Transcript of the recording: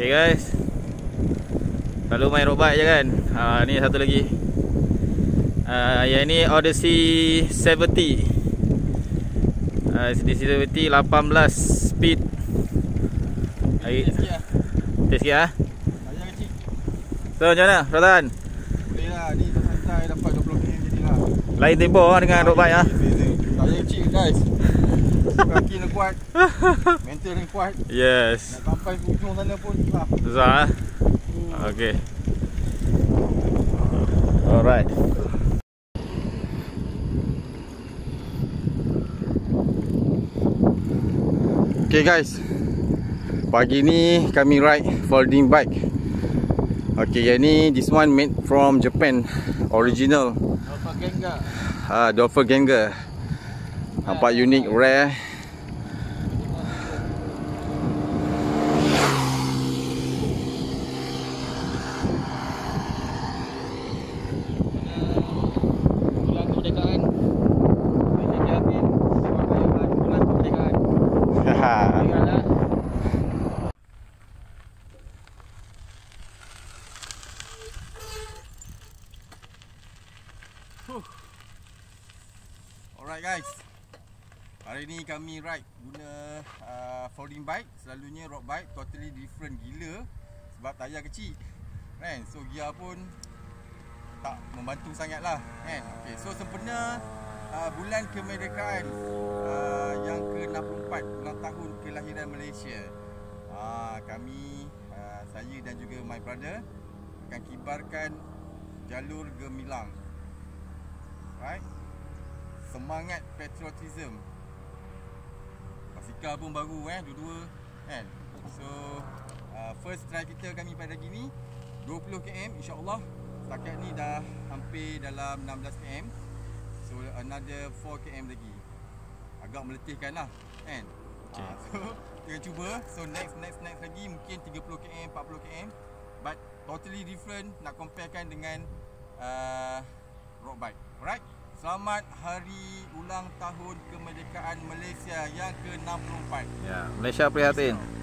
Okay guys, selalu main roadbike je kan. Ni satu lagi. Yang ni Odyssey 70. Odyssey 70 18 speed. Test sikit lah. So macam mana Rotan? Boleh lah, ni santai dapat 20 km je lah. Lain tempo lah dengan roadbike lah. Tayar kecil guys. Kaki nak kuat, mental nak kuat. Yes. Nak sampai ke ujung sana pun susah. Susah lah. Okay. Alright. Okay guys, pagi ni kami ride folding bike. Okay, yang ni this one made from Japan, original. Doppelganger. Nampak unik, rare. Bulan kemerdekaan. Bulan kemerdekaan. Alright guys, hari ni kami ride guna folding bike. Selalunya road bike totally different gila sebab tayar kecil kan. So gear pun tak membantu sangat lah kan. Okay, so sempena bulan kemerdekaan yang ke-64, ulang tahun kelahiran Malaysia, kami, saya dan juga my brother akan kibarkan jalur gemilang. Right, semangat patriotism. Basikal pun baru dua-dua kan. So first try kita kami pada pagi ni 20 km insya-Allah. Setakat ni dah hampir dalam 16 km. So another 4 km lagi. Agak meletihkan lah kan. So kita cuba. So next lagi mungkin 30 km, 40 km. But totally different nak comparekan dengan road bike. Alright. Selamat hari ulang tahun kemerdekaan Malaysia yang ke-64. Ya, Malaysia prihatin.